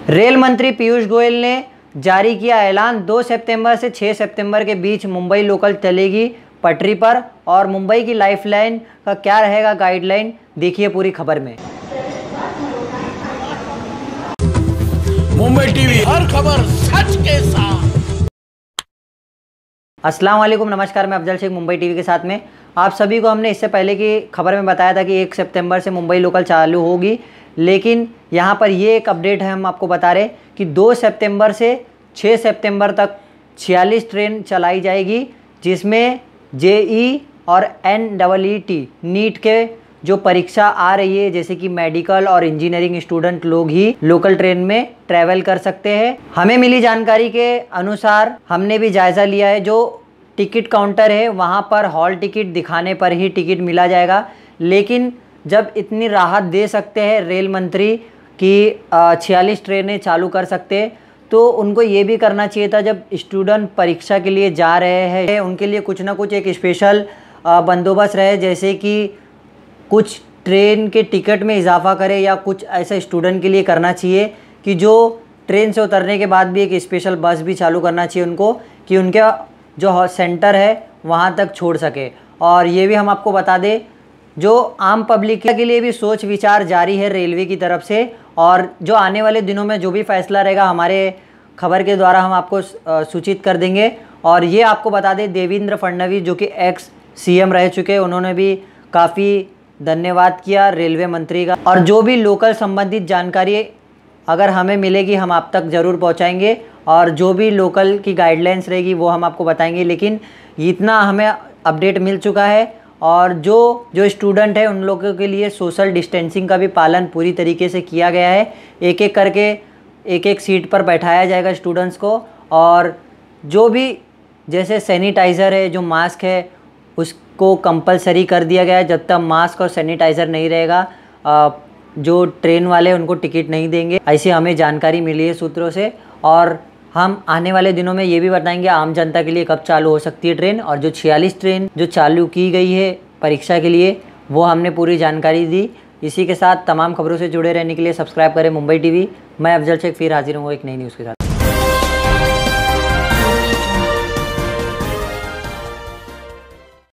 Rail मंत्री पीयूष गोयल ने जारी किया ऐलान, 2 सितंबर से 6 सितंबर के बीच मुंबई लोकल चलेगी पटरी पर। और मुंबई की लाइफलाइन का क्या रहेगा गाइडलाइन, देखिए पूरी खबर में। मुंबई टीवी, हर खबर सच के साथ। अस्सलाम वालेकुम, नमस्कार। मैं अफजल शेख मुंबई टीवी के साथ में। आप सभी को हमने इससे पहले की खबर में बताया था कि 1 सितंबर से मुंबई लोकल चालू होगी, लेकिन यहाँ पर ये एक अपडेट है, हम आपको बता रहे कि 2 सितंबर से 6 सितंबर तक 46 ट्रेन चलाई जाएगी, जिसमें जेई और NEET नीट के जो परीक्षा आ रही है, जैसे कि मेडिकल और इंजीनियरिंग स्टूडेंट लोग ही लोकल ट्रेन में ट्रैवल कर सकते हैं। हमें मिली जानकारी के अनुसार हमने भी जायज़ा लिया है, जो टिकट काउंटर है वहाँ पर हॉल टिकट दिखाने पर ही टिकट मिला जाएगा। लेकिन जब इतनी राहत दे सकते हैं रेल मंत्री कि 46 ट्रेनें चालू कर सकते हैं, तो उनको ये भी करना चाहिए था, जब स्टूडेंट परीक्षा के लिए जा रहे हैं उनके लिए कुछ ना कुछ एक स्पेशल बंदोबस्त रहे, जैसे कि कुछ ट्रेन के टिकट में इजाफा करे, या कुछ ऐसा स्टूडेंट के लिए करना चाहिए कि जो ट्रेन से उतरने के बाद भी एक स्पेशल बस भी चालू करना चाहिए उनको, कि उनके जो सेंटर है वहाँ तक छोड़ सके। और ये भी हम आपको बता दें, जो आम पब्लिक के लिए भी सोच विचार जारी है रेलवे की तरफ से, और जो आने वाले दिनों में जो भी फैसला रहेगा हमारे खबर के द्वारा हम आपको सूचित कर देंगे। और ये आपको बता दें, देवेंद्र फडणवीस जो कि एक्स CM रह चुके हैं, उन्होंने भी काफ़ी धन्यवाद किया रेलवे मंत्री का। और जो भी लोकल संबंधित जानकारी अगर हमें मिलेगी हम आप तक ज़रूर पहुंचाएंगे, और जो भी लोकल की गाइडलाइंस रहेगी वो हम आपको बताएंगे। लेकिन इतना हमें अपडेट मिल चुका है, और जो स्टूडेंट है उन लोगों के लिए सोशल डिस्टेंसिंग का भी पालन पूरी तरीके से किया गया है। एक एक करके एक सीट पर बैठाया जाएगा स्टूडेंट्स को, और जो भी जैसे सैनिटाइज़र है, जो मास्क है, उसको कंपलसरी कर दिया गया है। जब तक मास्क और सैनिटाइज़र नहीं रहेगा, जो ट्रेन वाले उनको टिकट नहीं देंगे, ऐसी हमें जानकारी मिली है सूत्रों से। और हम आने वाले दिनों में ये भी बताएंगे आम जनता के लिए कब चालू हो सकती है ट्रेन, और जो 46 ट्रेन जो चालू की गई है परीक्षा के लिए, वो हमने पूरी जानकारी दी। इसी के साथ तमाम खबरों से जुड़े रहने के लिए सब्सक्राइब करें मुंबई टीवी। मैं अफजल शेख फिर हाजिर हूँ एक नई न्यूज़ के साथ।